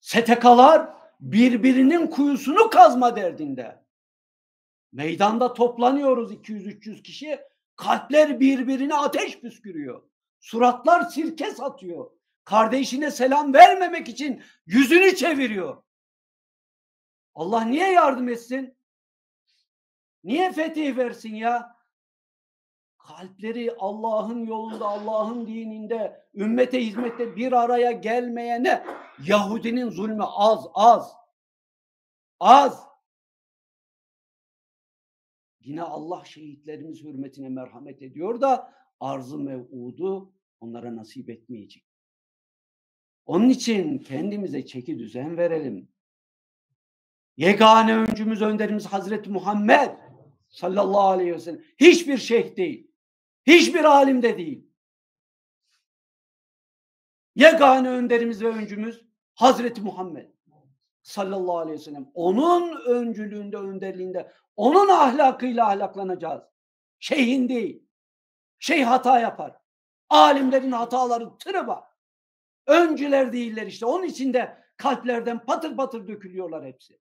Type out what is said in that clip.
STK'lar birbirinin kuyusunu kazma derdinde. Meydanda toplanıyoruz 200-300 kişi. Kalpler birbirine ateş püskürüyor. Suratlar sirke satıyor. Kardeşine selam vermemek için yüzünü çeviriyor. Allah niye yardım etsin? Niye fetih versin ya? Kalpleri Allah'ın yolunda, Allah'ın dininde, ümmete hizmette bir araya gelmeyene Yahudinin zulmü az. Yine Allah şehitlerimiz hürmetine merhamet ediyor da arz-ı mev'udu onlara nasip etmeyecek. Onun için kendimize çeki düzen verelim. Yegane öncümüz, önderimiz Hazreti Muhammed sallallahu aleyhi ve sellem. Hiçbir şeyh değil. Hiçbir alim de değil. Yegane önderimiz ve öncümüz Hazreti Muhammed sallallahu aleyhi ve sellem. Onun öncülüğünde, önderliğinde, onun ahlakıyla ahlaklanacağız. Şeyhin değil. Şeyh hata yapar. Alimlerin hataları tırı var. Öncüler değiller işte. Onun için de kalplerden patır patır dökülüyorlar hepsi.